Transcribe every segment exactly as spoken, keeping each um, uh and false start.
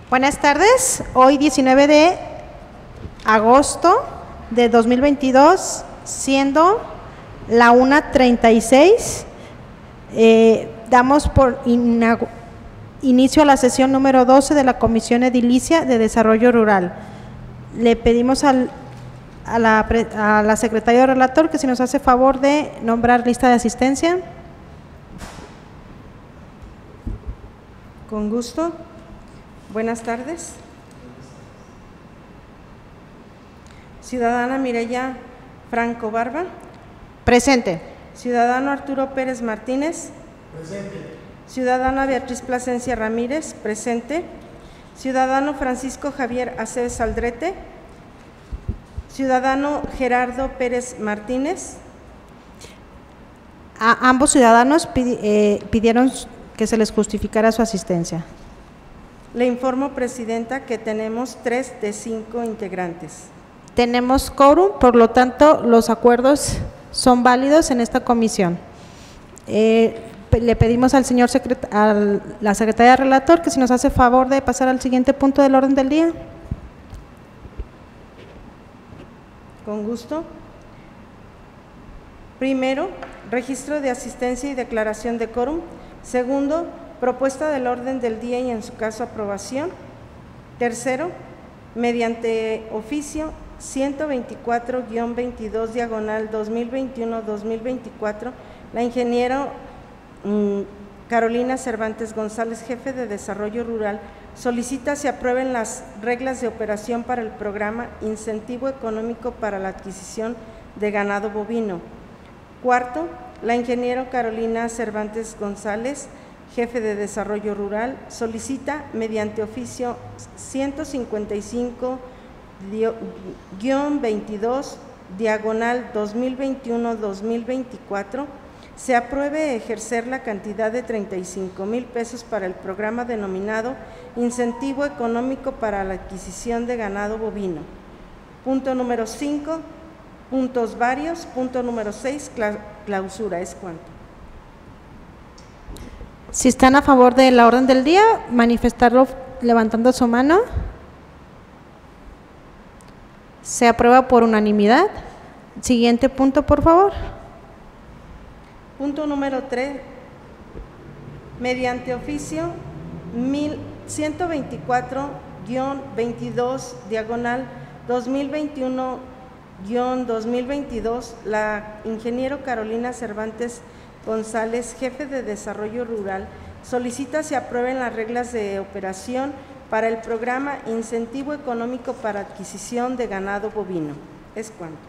Buenas tardes, hoy diecinueve de agosto de dos mil veintidós, siendo la una treinta y seis, eh, damos por inicio a la sesión número doce de la Comisión Edilicia de Desarrollo Rural. Le pedimos al, a, la, a la secretaria del relator que si nos hace favor de nombrar lista de asistencia. Con gusto. Buenas tardes. Ciudadana Mireya Franco Barba. Presente. Ciudadano Arturo Pérez Martínez. Presente. Ciudadana Beatriz Plasencia Ramírez. Presente. Ciudadano Francisco Javier Aceves Aldrete. Ciudadano Gerardo Pérez Martínez. A ambos ciudadanos pidi, eh, pidieron que se les justificara su asistencia. Le informo, Presidenta, que tenemos tres de cinco integrantes. Tenemos quórum, por lo tanto, los acuerdos son válidos en esta comisión. Eh, le pedimos al señor secret a la secretaria del relator que si nos hace favor de pasar al siguiente punto del orden del día. Con gusto. Primero, registro de asistencia y declaración de quórum. Segundo, propuesta del orden del día y en su caso aprobación. Tercero, mediante oficio ciento veinticuatro guión veintidós diagonal dos mil veintiuno dos mil veinticuatro, la ingeniera mmm, Carolina Cervantes González, jefe de Desarrollo Rural, solicita se aprueben las reglas de operación para el programa Incentivo Económico para la Adquisición de Ganado Bovino. Cuarto, la ingeniera Carolina Cervantes González, jefe de Desarrollo Rural, solicita mediante oficio ciento cincuenta y cinco guión veintidós diagonal dos mil veintiuno dos mil veinticuatro se apruebe ejercer la cantidad de treinta y cinco mil pesos para el programa denominado Incentivo Económico para la Adquisición de Ganado Bovino. Punto número cinco, puntos varios. Punto número seis, clausura. Es cuanto. Si están a favor de la orden del día, manifestarlo levantando su mano. Se aprueba por unanimidad. Siguiente punto, por favor. Punto número tres. Mediante oficio ciento veinticuatro guión veintidós diagonal dos mil veintiuno guión dos mil veintidós, la ingeniero Carolina Cervantes González, jefe de Desarrollo Rural, solicita se aprueben las reglas de operación para el programa Incentivo Económico para Adquisición de Ganado Bovino. Es cuanto.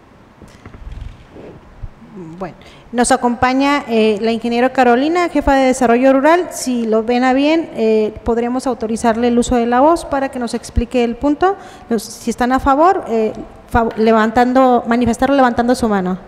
Bueno, nos acompaña eh, la ingeniera Carolina, jefa de Desarrollo Rural. Si lo ven a bien, eh, podremos autorizarle el uso de la voz para que nos explique el punto. Los, si están a favor, eh, fav levantando, manifestarlo levantando su mano.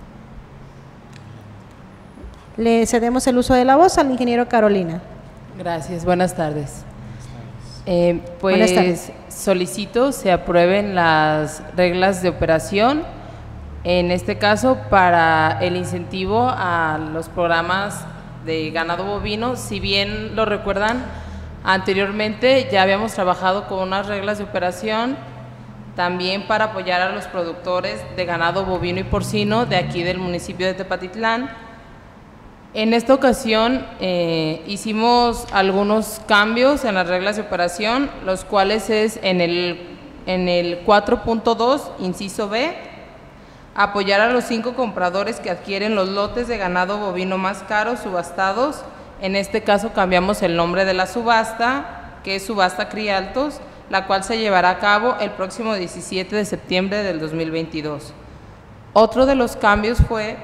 Le cedemos el uso de la voz al ingeniero Carolina. Gracias, buenas tardes. Eh, pues buenas tardes. Solicito se aprueben las reglas de operación, en este caso para el incentivo a los programas de ganado bovino. Si bien lo recuerdan, anteriormente ya habíamos trabajado con unas reglas de operación también para apoyar a los productores de ganado bovino y porcino de aquí del municipio de Tepatitlán. En esta ocasión eh, hicimos algunos cambios en las reglas de operación, los cuales es en el, en el cuatro punto dos, inciso B, apoyar a los cinco compradores que adquieren los lotes de ganado bovino más caros subastados. En este caso cambiamos el nombre de la subasta, que es Subasta Crialtos, la cual se llevará a cabo el próximo diecisiete de septiembre del dos mil veintidós. Otro de los cambios fue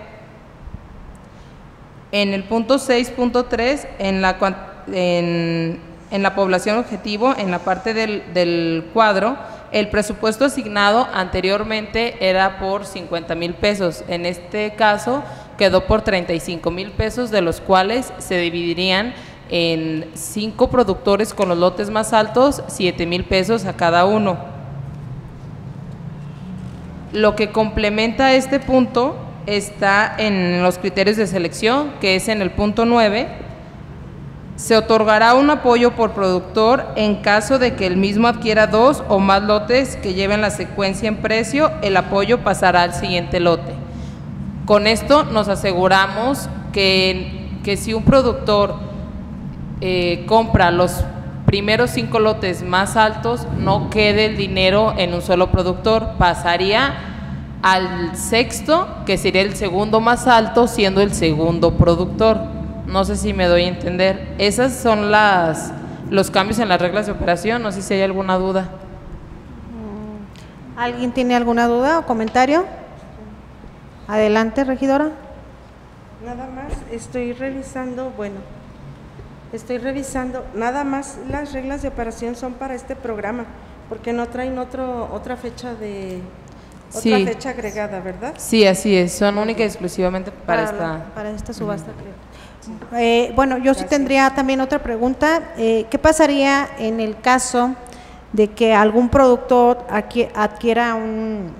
en el punto seis punto tres, en la, en, en la población objetivo, en la parte del, del cuadro, el presupuesto asignado anteriormente era por cincuenta mil pesos. En este caso quedó por treinta y cinco mil pesos, de los cuales se dividirían en cinco productores con los lotes más altos, siete mil pesos a cada uno. Lo que complementa este punto está en los criterios de selección, que es en el punto nueve. Se otorgará un apoyo por productor en caso de que el mismo adquiera dos o más lotes que lleven la secuencia en precio, el apoyo pasará al siguiente lote. Con esto nos aseguramos que, que si un productor eh, compra los primeros cinco lotes más altos, no quede el dinero en un solo productor, pasaría al sexto, que sería el segundo más alto, siendo el segundo productor. No sé si me doy a entender. Esas son las los cambios en las reglas de operación. No sé si hay alguna duda. ¿Alguien tiene alguna duda o comentario? Adelante, regidora. Nada más estoy revisando, bueno, estoy revisando, nada más las reglas de operación son para este programa, porque no traen otro otra fecha de otra Sí. fecha agregada, ¿verdad? Sí, así es. Son únicas y exclusivamente para, Para, esta. la- para esta subasta, creo. Eh, bueno, yo sí tendría también otra pregunta. Eh, ¿Qué pasaría en el caso de que algún productor adqui- adquiera un,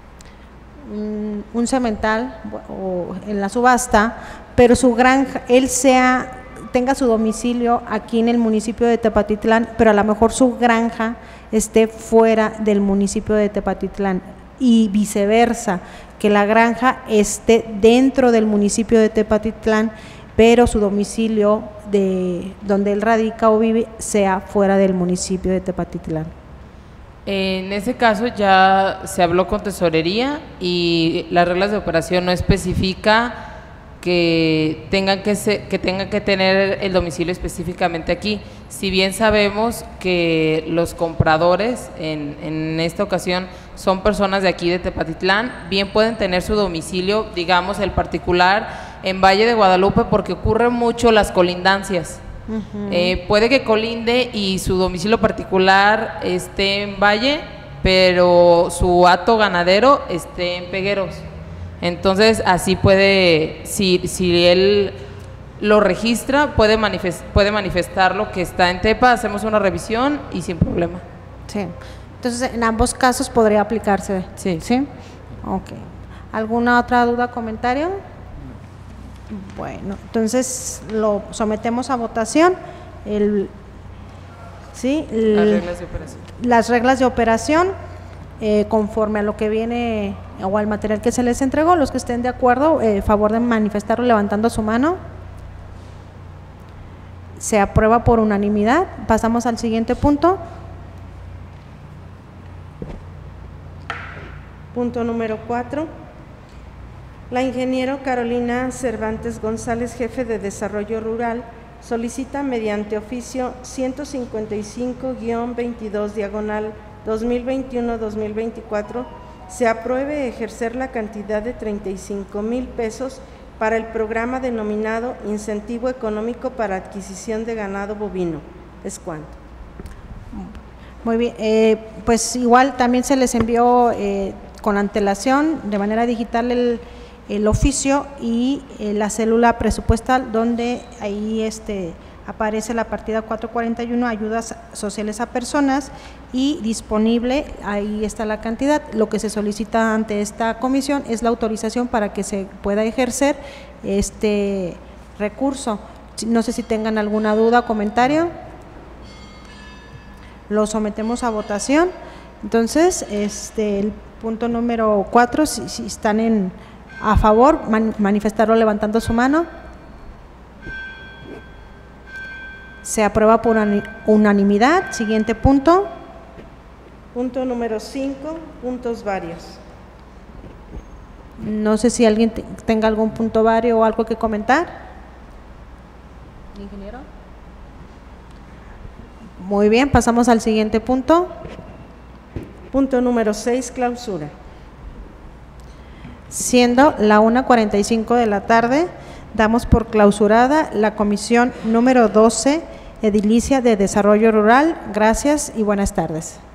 un, un semental o en la subasta, pero su granja, él sea, tenga su domicilio aquí en el municipio de Tepatitlán, pero a lo mejor su granja esté fuera del municipio de Tepatitlán y viceversa, que la granja esté dentro del municipio de Tepatitlán, pero su domicilio de donde él radica o vive sea fuera del municipio de Tepatitlán? En ese caso ya se habló con tesorería y las reglas de operación no especifica que tengan que se- que tengan que tener el domicilio específicamente aquí. Si bien sabemos que los compradores en, en esta ocasión son personas de aquí de Tepatitlán, bien pueden tener su domicilio, digamos el particular, en Valle de Guadalupe, porque ocurren mucho las colindancias. Uh-huh. Eh, puede que colinde y su domicilio particular esté en Valle, pero su hato ganadero esté en Pegueros. Entonces, así puede, si, si él lo registra, puede, manifest, puede manifestarlo que está en Tepa, hacemos una revisión y sin problema. Sí. Entonces, en ambos casos podría aplicarse. Sí. ¿Sí? Ok. ¿Alguna otra duda, comentario? Bueno, entonces lo sometemos a votación. El, ¿sí? El- Las reglas de operación. las reglas de operación eh, conforme a lo que viene o al material que se les entregó. Los que estén de acuerdo, eh, favor de manifestarlo levantando su mano. Se aprueba por unanimidad. Pasamos al siguiente punto. Punto número cuatro. La ingeniero Carolina Cervantes González, jefe de Desarrollo Rural, solicita mediante oficio ciento cincuenta y cinco guión veintidós diagonal dos mil veintiuno dos mil veinticuatro se apruebe ejercer la cantidad de treinta y cinco mil pesos para el programa denominado Incentivo Económico para Adquisición de Ganado Bovino. ¿Es cuánto? Muy bien, eh, pues igual también se les envió eh, con antelación de manera digital el, el oficio y eh, la célula presupuestal donde ahí este aparece la partida cuatrocientos cuarenta y uno, ayudas sociales a personas, y disponible, ahí está la cantidad. Lo que se solicita ante esta comisión es la autorización para que se pueda ejercer este recurso. No sé si tengan alguna duda o comentario. Lo sometemos a votación. Entonces, este el punto número cuatro, si, si están en a favor, man, manifestarlo levantando su mano. Se aprueba por unanimidad. Siguiente punto. Punto número cinco, puntos varios. No sé si alguien te, tenga algún punto vario o algo que comentar. ¿Ingeniero? Muy bien, pasamos al siguiente punto. Punto número seis, clausura. Siendo la una cuarenta y cinco de la tarde, damos por clausurada la comisión número doce, edilicia de Desarrollo Rural. Gracias y buenas tardes.